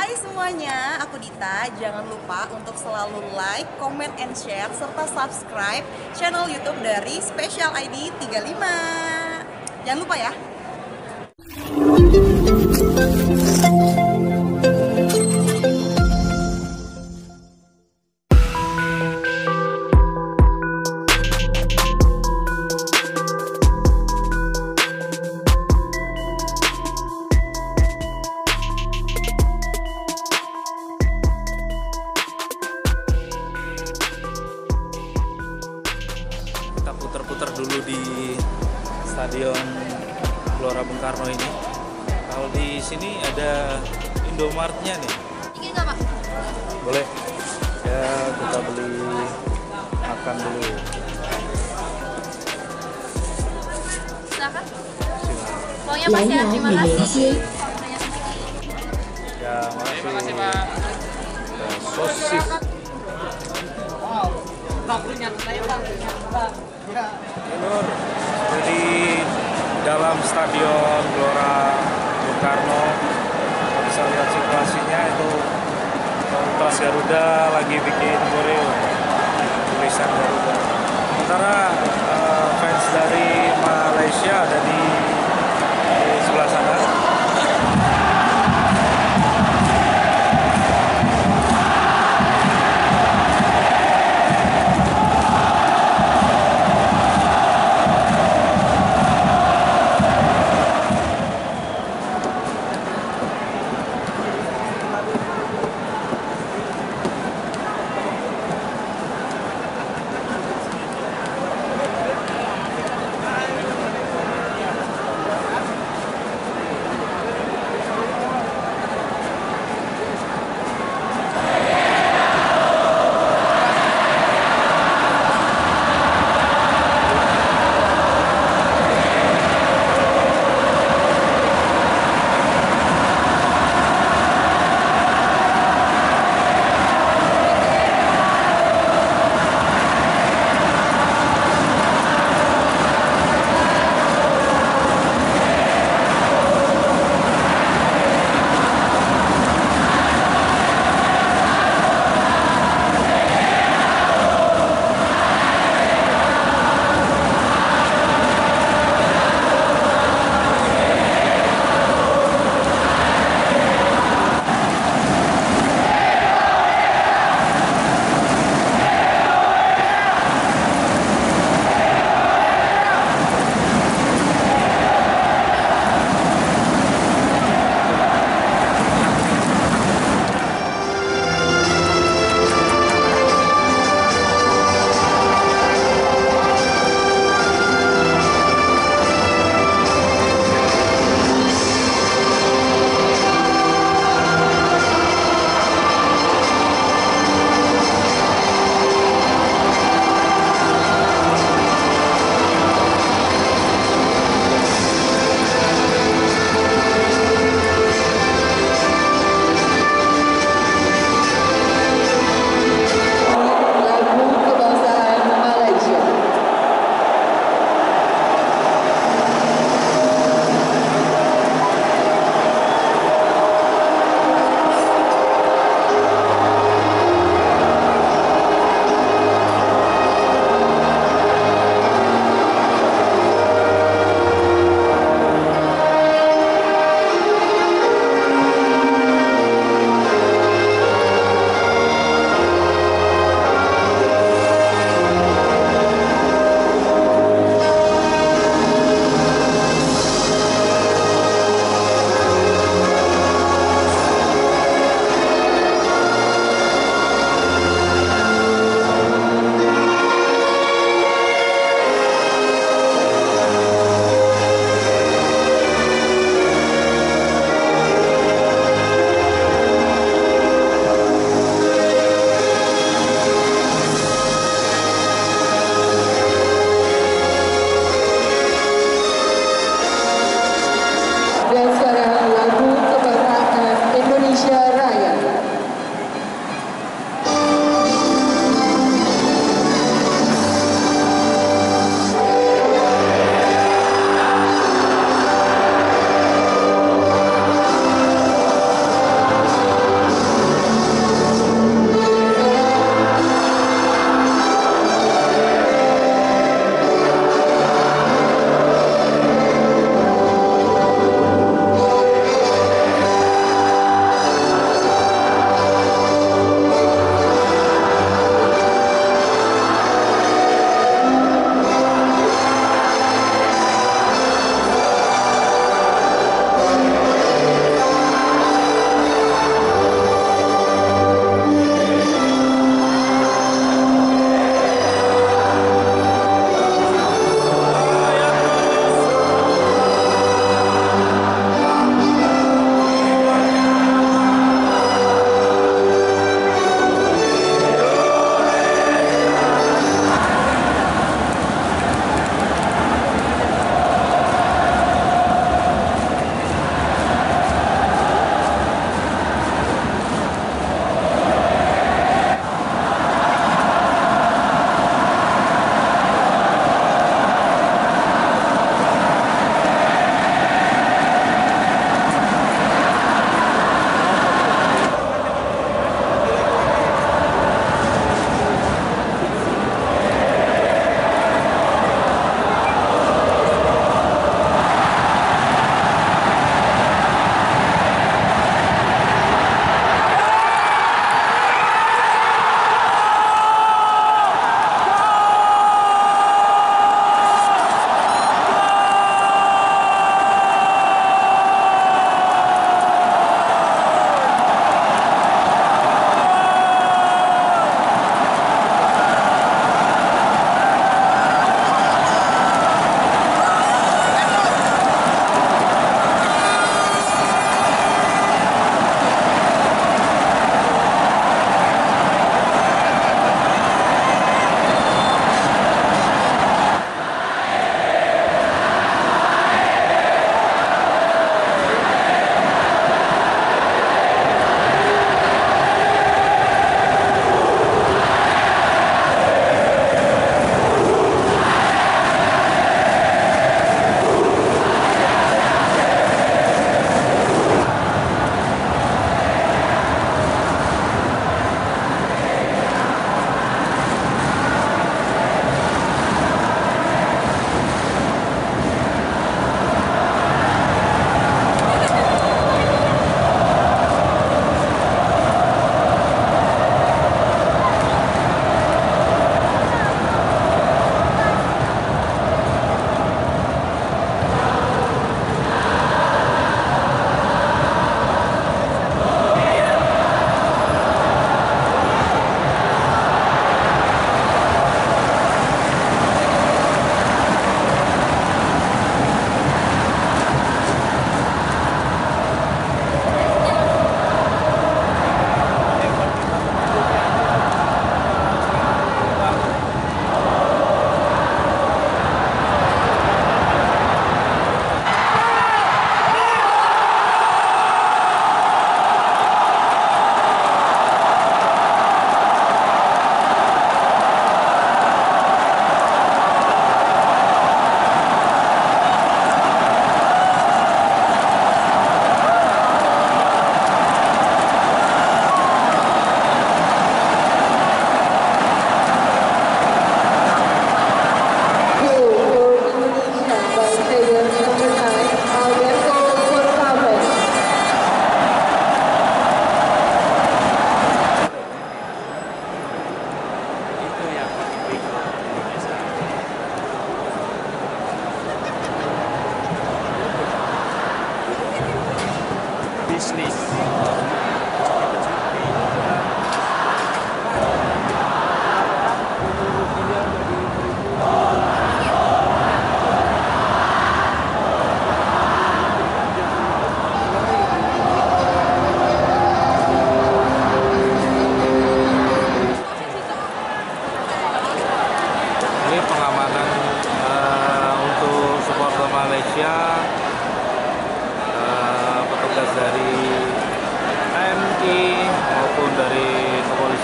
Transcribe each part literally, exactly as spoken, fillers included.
Hai semuanya, aku Dita. Jangan lupa untuk selalu like, comment, and share, serta subscribe channel YouTube dari Special I D tiga puluh lima. Jangan lupa ya. Kita putar-putar dulu di Stadion Gelora Bung Karno ini. Kalau di sini ada Indomaretnya nih. Ingin nggak, Pak? Boleh. Ya, kita beli makan dulu. Silakan. Silakan. Pokoknya Pak ya, terima kasih. Ya, makasih. Terima kasih, Pak. Ya, sosis. Nur, di dalam Stadion Gelora Bung Karno bisa lihat situasinya itu Komunitas Garuda lagi bikin koreo tulisan Garuda. Sementara uh, fans dari Malaysia ada di, di sebelah sana.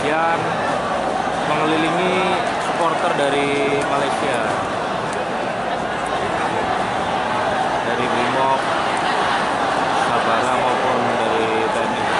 yang mengelilingi supporter dari Malaysia, dari Brimob, Sabara maupun dari T N I.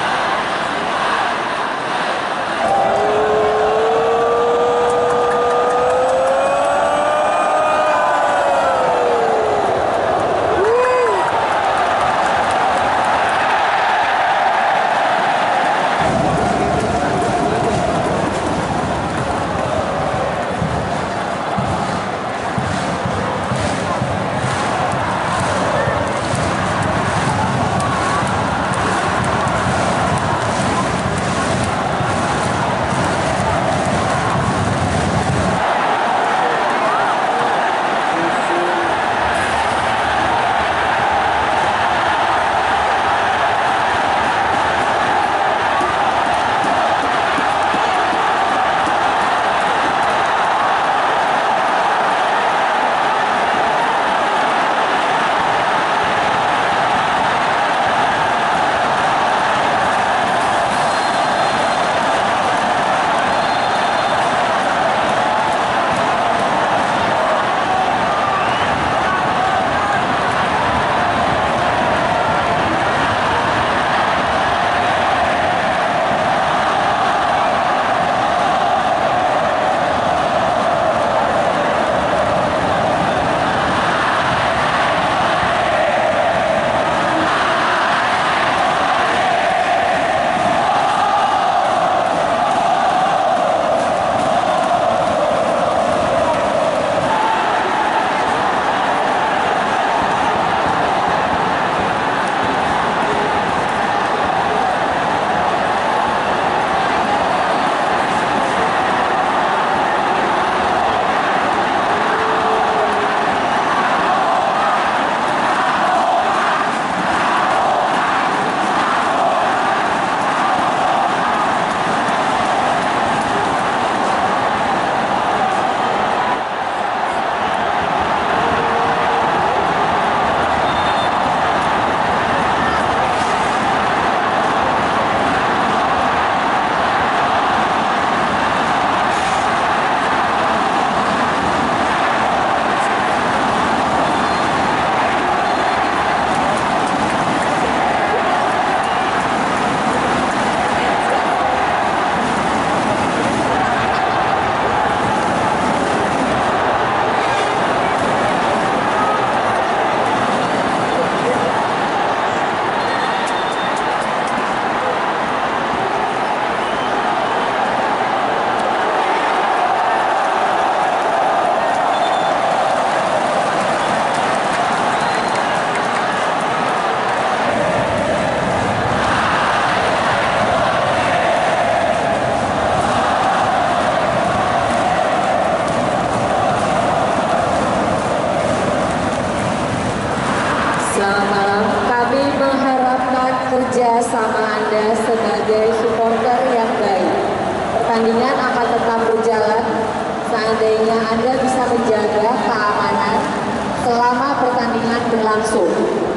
Selamat malam, kami mengharapkan kerja sama Anda sebagai supporter yang baik. Pertandingan akan tetap berjalan seandainya Anda bisa menjaga keamanan selama pertandingan berlangsung.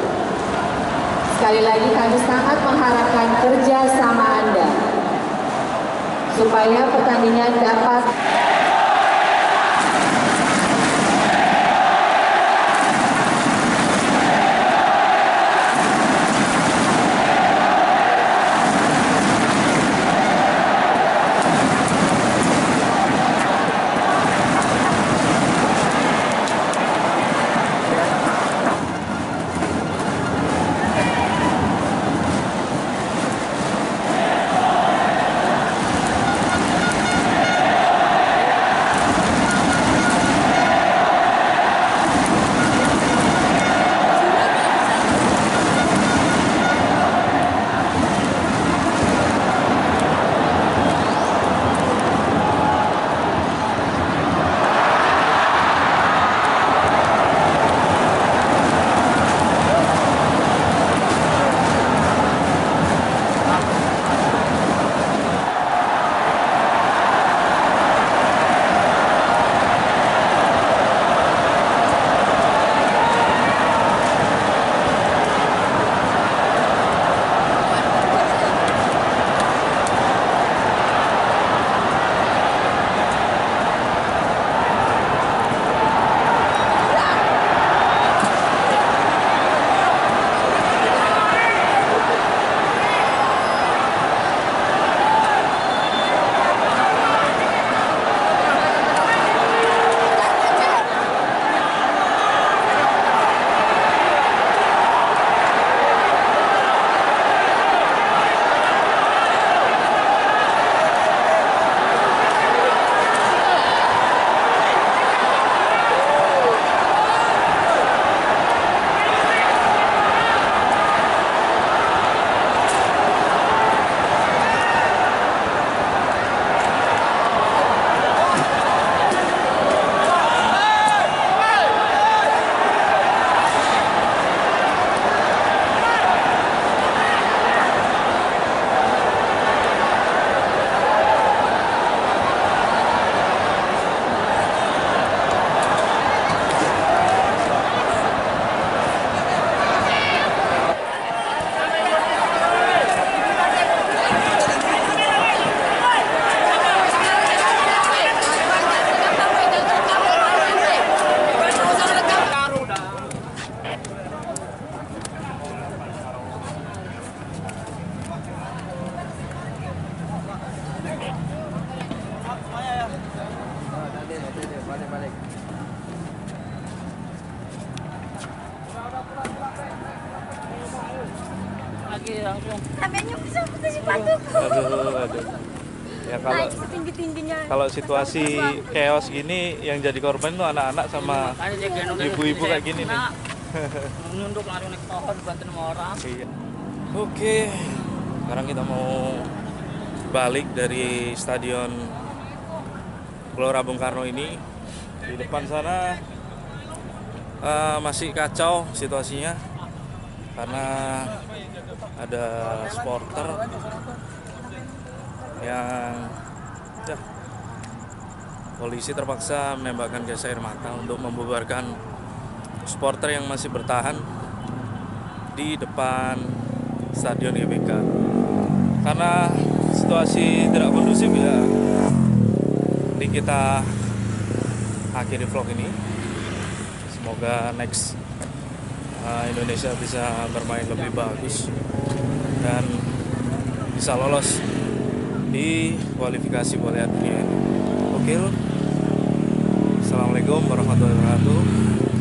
Sekali lagi kami sangat mengharapkan kerja sama Anda supaya pertandingan dapat langsung. Sampai bisa putus sepatu. Aduh, aduh. Ya kalau Naik setinggi-tingginya. kalau situasi chaos gini yang jadi korban tuh anak-anak sama Makanya dia gendong ibu-ibu kayak gini nih. Nunduk langsung naik pohon bantuin sama orang. Iya. Oke, sekarang kita mau balik dari Stadion Gelora Bung Karno ini. Di depan sana uh, masih kacau situasinya karena ada supporter yang ya, polisi terpaksa menembakkan gas air mata untuk membubarkan supporter yang masih bertahan di depan Stadion G B K karena situasi tidak kondusif ya. Jadi kita akhiri vlog ini, semoga next uh, Indonesia bisa bermain lebih bagus dan bisa lolos di kualifikasi Piala Dunia. Oke, Assalamualaikum warahmatullahi wabarakatuh.